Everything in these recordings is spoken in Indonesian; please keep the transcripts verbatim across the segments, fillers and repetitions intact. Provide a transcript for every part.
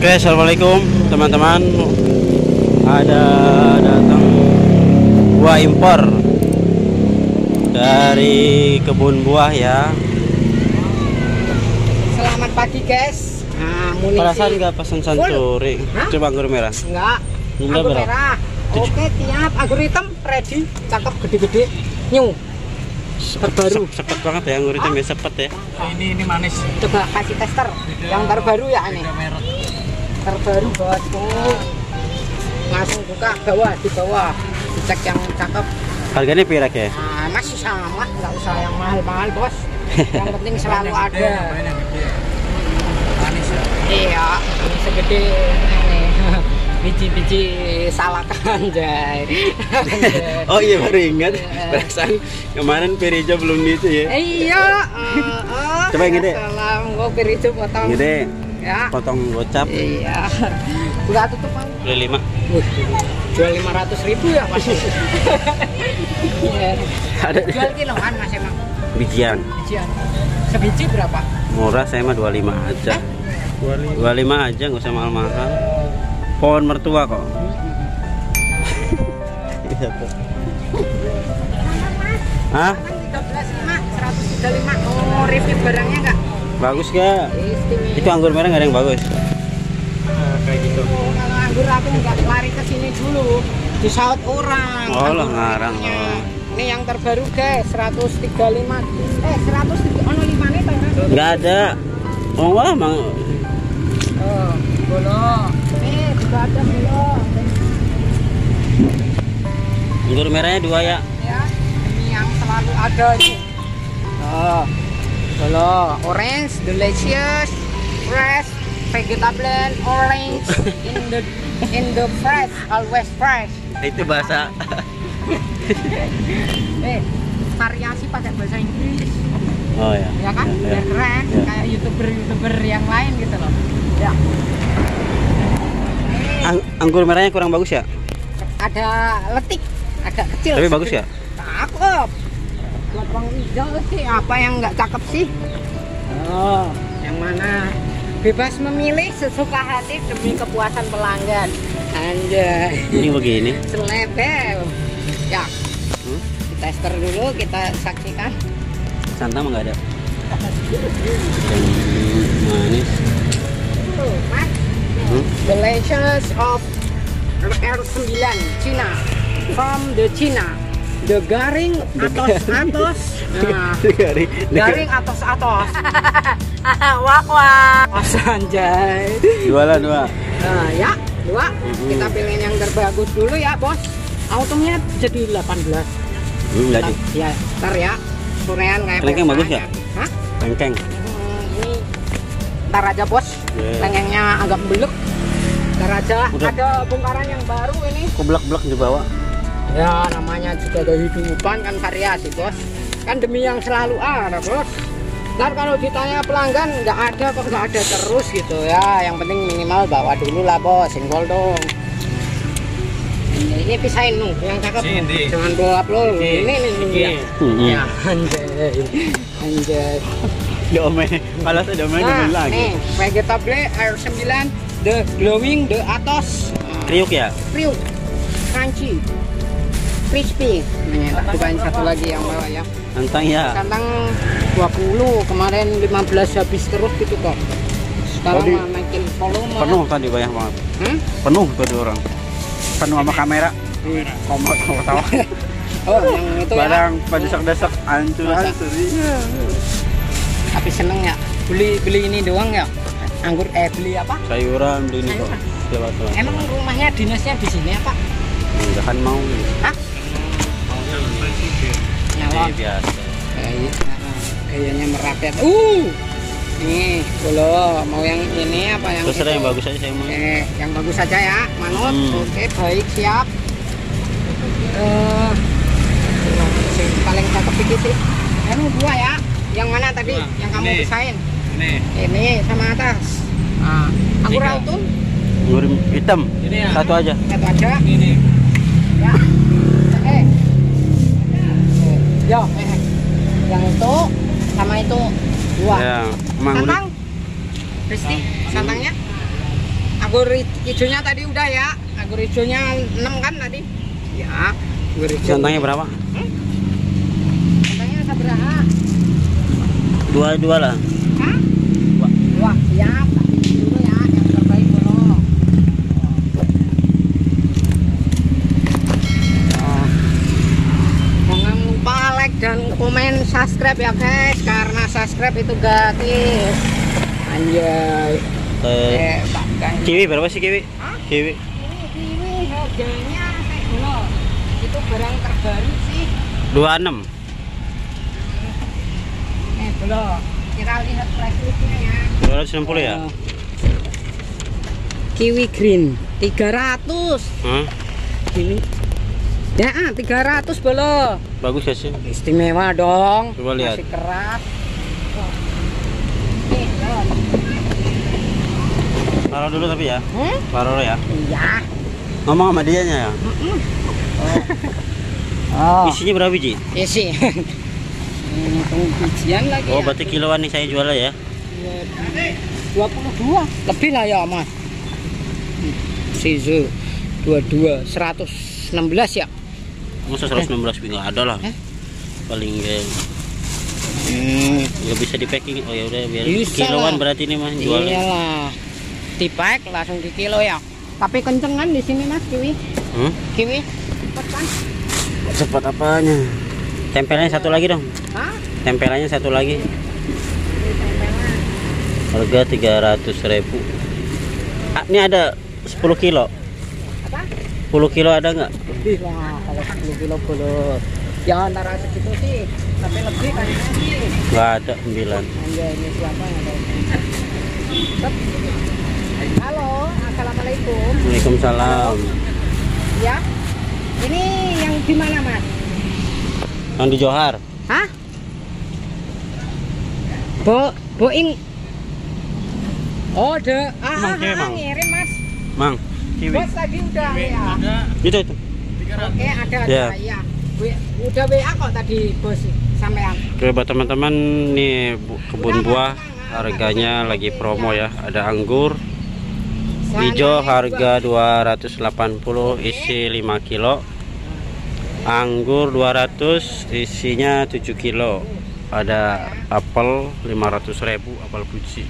Oke, assalamualaikum teman-teman. Ada datang buah impor dari kebun buah ya. Selamat pagi guys. Nah, munisi. Perasaan nggak pesan santuri? Coba anggur merah. Enggak. Anggur Anggur merah. merah. Oke, tiap. Anggur hitam ready. Cakep gede-gede. New. Terbaru. Sep- Sepet banget ya anggur hitam ya, sepet ya. Ini ini manis. Coba kasih tester. Yang terbaru ya ini. Terbaru bosku. Langsung buka bawah di bawah. Dicek yang cakep. Harganya pirak ya? Nah, masih sama, nggak usah yang mahal-mahal bos. Yang penting selalu ada. Manis ya. Iya, ini segede ini biji-biji salakan jay. Oh iya, baru ingat. Perasaan kemarin Perijo belum di itu ya. Iya. Uh, oh, Coba yang gede. Salam, gue beri itu potong. Gede. Ya. Potong gocap. Iya. Udah tutup kan? Beli lima. Wih, jual lima ratus ribu ya mas. Iya. Ada Jual kiloan mas emang. bijian. Bijian. Sebiji berapa? Murah, saya mah dua puluh lima aja. dua puluh lima aja, nggak usah mahal-mahal. Pohon mertua kok. Iya tuh. Hah? tiga belas lima, seratus tiga puluh lima. Oh, review barangnya enggak? Bagus gak? Istimewa. Itu anggur merah nggak ada yang bagus. Nah, kayak gitu. Oh, kalau anggur aku nggak lari ke sini dulu. Disaut orang. Oh, lo Anggur ngarang merahnya. lo. Ini yang terbaru guys, seratus tiga puluh lima. Eh, seratus tiga puluh lima. Oh, no, lima nih, Pak. Nggak ada. Oh wah, mang. Oh, bolong. Nih, juga ada bolong. Anggur merahnya dua ya. Ya, ini yang selalu ada nih. Oh, bolong. Orange, delicious, fresh, vegetable, orange, in the in the fresh, always fresh. Itu bahasa. Eh, variasi pakai bahasa Inggris. Oh ya. Ya kan, Ya, ya. biar keren Ya. kayak youtuber-youtuber yang lain gitu loh. Ya. Ang anggur merahnya kurang bagus ya? Ada letik, agak kecil. Tapi bagus ya? Cakep. Buat bang hijau sih, apa yang nggak cakep sih? Oh, yang mana? Bebas memilih sesuka hati demi kepuasan pelanggan. Anjay. Ini begini. Selebel. Ya. Hmm? Kita tester dulu, kita saksikan. Santan mah nggak ada. Yang manis. Tuh, Mas. Hmm? The Legends of R sembilan Cina, from the China, the garing atos atos, nah, Garing. garing atos atos, wak wak, anjay. Dua lah dua. Nah, ya dua, Mm-hmm. kita pilih yang terbagus dulu ya bos. Autonya jadi delapan belas. Hmm, nggak di. Ya, ntar ya. Korean kayak Kelengkeng bagus biasanya. Hah? Lengkeng. Hmm, ini ntar aja bos. Yeah. Lengkengnya agak beluk. Ntar aja. Udah. Ada bongkaran yang baru ini. Kok blek-blek di bawah? Ya namanya juga kehidupan kan variasi bos. Kan demi yang selalu ada bos. Ntar kalau ditanya pelanggan nggak ada kok nggak ada terus gitu ya. Yang penting minimal bawa dulu lah bos. Singgol dong. Ini, ini pisahin nu yang cakep. Sini. Jangan bawa upload. Sini. Ini nih nih. Ya. Hmm. Ya anjay. Anjay. Dome. Kalau saya dome Nah, lagi. nih vegetable R sembilan the glowing the atos. Kriuk ya? Kriuk, crunchy, crispy. Nah, cobain satu lagi yang bawah ya. Santan ya. Santang dua puluh, kemarin lima belas habis terus gitu kok. Sekarang Tadi mah naikin volume. Penuh tadi banyak banget. Hmm? Penuh tadi orang. Penuh sama kamera. Komot ketawa. Oh, yang itu ya. Barang padesak-desak hancur Masa? hancur. Iya. Tapi seneng ya. Beli beli ini doang ya. Anggur eh beli apa? Sayuran beli ini kok. Sayuran. Segala macam. Emang rumahnya dinasnya di sini apa? Enggak kan mau. Hah? Nyalon. Ini biasa. Kayak gayanya merakyat. Uh. Nih, bolo mau yang ini apa yang Terserah itu? yang bagus aja saya mau. Oke, yang bagus saja ya, Manut. Hmm. Oke, baik, siap. Eh, uh, paling cakep dikit sih. Anu dua ya. Yang mana tadi? Dua. Yang kamu Ini. pisahin? Ini. Ini sama atas. Nah, anggur Tiga. rautun Anggur hitam. Ini ya. Satu aja. satu aja. Ini. Ya. Eh. Yo, eh. Yang itu sama itu dua. Ya, emang udah. Santang? Risti, santangnya? Anggur hijaunya tadi udah ya. Anggur hijaunya enam kan tadi? Ya. Anggur hijau. Santangnya berapa? Hmm? Santangnya seberapa? Dua dua lah. Hah? Dua. Dua. Siap. Tapi dulu ya yang terbaik dulu. Oh. Jangan lupa like dan komen subscribe ya guys, karena subscribe itu gratis. Anjay. Eh, Eh, bahkan kiwi berapa sih kiwi? Hah? Kiwi. Ini kiwi harganya kayak dulu. Itu barang terbaru sih. dua puluh enam. Eh, dulu. Kita lihat price listnya ya. dua ratus enam puluh ya? Oh. Kiwi green tiga ratus. Hah? Kiwi. Ya, ah, tiga ratus bolo. Bagus ya sih? Istimewa dong. Coba lihat. Masih keras. Oh. Nih, dong. Taruh dulu tapi ya. Hmm? Taruh ya. Iya. Ngomong sama dianya ya. Mm-mm. Oh. Isinya berapa biji? Isi. Hitung bijian lagi. Oh, ya. berarti kiloan nih saya jual ya. dua puluh dua. Lebih lah ya, Mas. Sizu dua puluh dua, seratus enam belas ya. Masa seratus enam belas enggak ada lah. Eh? Paling enggak. Hmm. Ya bisa di packing. Oh ya udah biar Bisa kiloan lah. berarti ini Mas jualnya. Iyalah. Dipack langsung di kilo ya. Tapi kenceng kan di sini Mas kiwi. Hmm? Kiwi. Cepet kan? Cepat apanya? Tempelannya satu lagi dong. Hah? Tempelannya satu lagi. Ini tempelan. Harga tiga ratus ribu. Ah, ini ada sepuluh kilo. Apa? sepuluh kilo ada nggak? Lebih lah kalau sepuluh kilo bolot. Ya antara segitu sih. Tapi lebih kayaknya sih. Nggak ada sembilan. Anjay, ini siapa yang ada? Set. Halo, assalamualaikum. Waalaikumsalam. Ya, ini yang di mana Mas? Yang di Johar. Hah? Bo, Boeing. Oh, de, ah, Emang, ah, ah, emang. ngirim Mas. Mang, kiwi. Bos tadi udah ya. Itu itu. Oke, ada Ya. ada ya. W- Udah W A kok tadi bos sampean. Oke, buat teman-teman nih bu- kebun buah harganya lagi promo ya. Ada anggur hijau harga dua ratus delapan puluh isi lima kilo. Anggur dua ratus isinya tujuh kilo. Ada apel lima ratus ribu apel Fuji.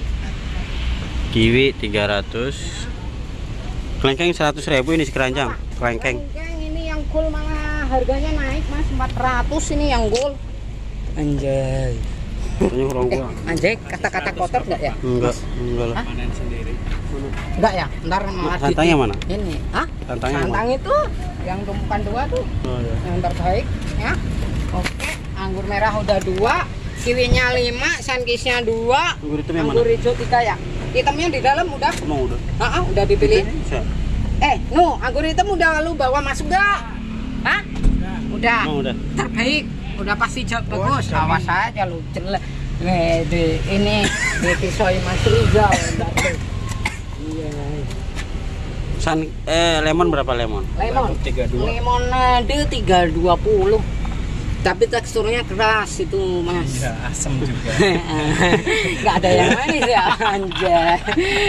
Kiwi tiga ratus. Kelengkeng seratus ribu ini sekeranjang. Kelengkeng. Kelengkeng ini yang gold malah harganya naik Mas, empat ratus ini yang gold. Anjay. Ini orang gua. Anjay, kata-kata kotor enggak ya? Enggak, enggak lah. Hah? Enggak ya? Ntar malah Santangnya di- mana? Ini, hah? Santangnya Santang itu yang tumpukan dua tuh, Oh, ya. yang terbaik ya. Oke, anggur merah udah dua, kiwinya lima, sunkissnya dua, Anggur hitam yang anggur mana? hijau tiga ya. Hitamnya di dalam udah, Emang udah. ah, ah, udah dipilih. Bisa. Eh, no, anggur hitam udah lu bawa masuk gak? Hah? Udah. Emang udah. Terbaik, udah pasti jawab bagus. Awas aja lu jelek. Nih, di ini di Kisoi Mas Rizal. Ntar tuh. Iya. San eh lemon berapa lemon? Lemon tiga puluh dua. Lemonade tiga ratus dua puluh. Tapi teksturnya keras itu Mas. Ya, asam juga. Nggak ada yang manis ya anjay.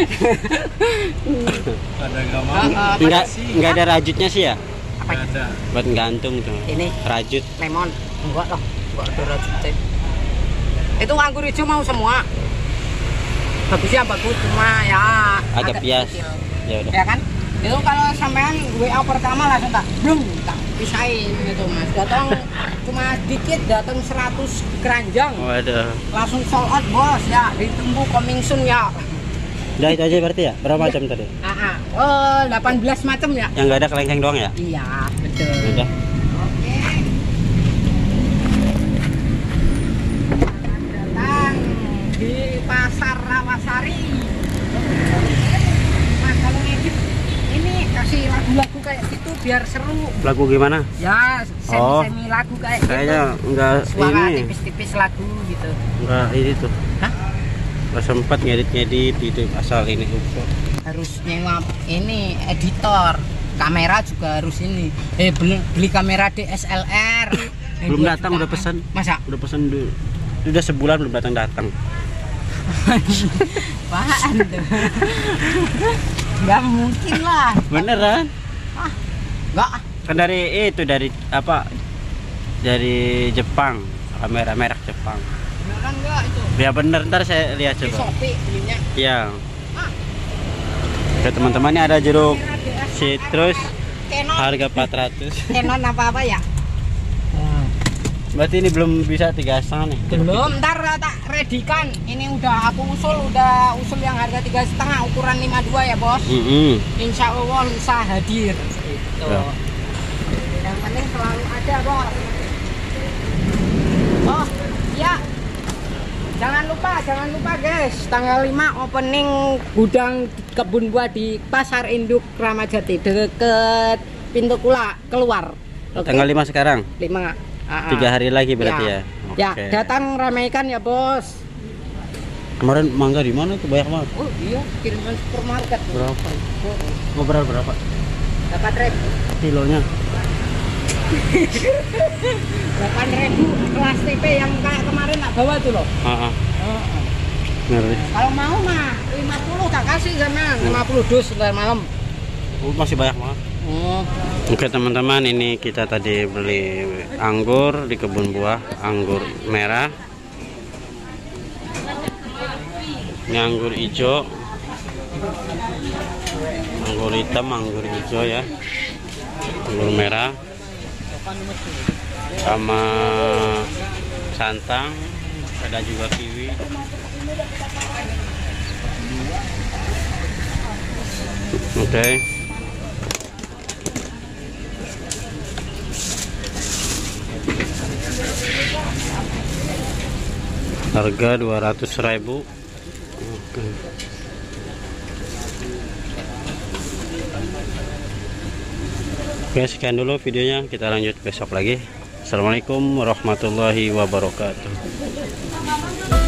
Ada nggak mau? Ah, ah, Enggak sih? enggak ada rajutnya sih ya? Apa Nggak ada. Buat gantung tuh. ini Rajut. lemon enggak loh, enggak ada rajutnya. Itu anggur hijau mau semua. Bagusnya bagus cuma ya Agak pias. kecil. Ya udah. Ya kan? Itu kalau sampean W A pertama langsung tak blung tak pisahin gitu Mas. Datang cuma dikit, datang seratus keranjang. Oh, ada. Langsung sold out bos ya, ditunggu coming soon ya. Udah itu aja berarti ya? Berapa macam tadi? Ah, ah. Oh, delapan belas macam ya? Yang enggak ada kelengkeng doang ya? Iya, betul. Udah. Oke. Selamat datang di Pasar Rawasari. Mas, kalau ngedit ini kasih lagu-lagu kayak gitu biar seru. Lagu gimana? Ya, Oh. semi-semi lagu kayak Kayaknya gitu. enggak Suara ini. tipis-tipis lagu gitu. Enggak ini tuh. Hah? Enggak sempat ngedit-ngedit itu asal ini. Harus nyewa ini editor. Kamera juga harus ini. Eh beli, beli kamera D S L R. Eh, Belum dua datang jutaan. udah pesan. Masa? Udah pesan dulu. Udah sebulan belum datang-datang. Apaan tuh? Ya mungkin lah. Beneran? Ah, enggak. Kan dari itu dari apa? Dari Jepang, kamera merek Jepang. Beneran enggak itu? Ya bener, ntar saya lihat Di coba. Shopee belinya. Iya. Ah, Oke teman-teman, ini ada jeruk citrus Canon. harga empat ratus. Canon apa-apa ya? Berarti ini belum bisa tiga setengah nih. Belum, ntar tak redikan. Ini udah aku usul, udah usul yang harga tiga setengah ukuran lima dua ya bos. Mm -hmm. Insya Allah lusa hadir. Gitu. Ya. Yang penting selalu ada bos. Oh ya, jangan lupa, jangan lupa guys. Tanggal lima opening gudang kebun buah di Pasar Induk Ramadjati deket pintu kula keluar. Oke? Tanggal lima sekarang. lima. Ah, Tiga hari lagi berarti ya. Ya, Oke. datang ramaikan ya bos. Kemarin mangga di mana tuh banyak banget. Oh iya, kiriman supermarket. Berapa? Ngobrol berapa? Dapat ribu. Kilonya? Delapan ribu kelas T P yang kayak kemarin tak bawa tuh loh. Ah, ah. Heeh. Ngeri. Kalau mau mah lima puluh tak kasih zaman lima puluh dus ntar malam. Oh, masih banyak banget. Oh. Oke teman-teman, ini kita tadi beli anggur di kebun buah, anggur merah. Ini anggur hijau, anggur hitam, anggur hijau ya, anggur merah, sama santang, ada juga kiwi. Oke. Harga dua ratus ribu. Oke. Oke, sekian dulu videonya, kita lanjut besok lagi. Assalamualaikum warahmatullahi wabarakatuh.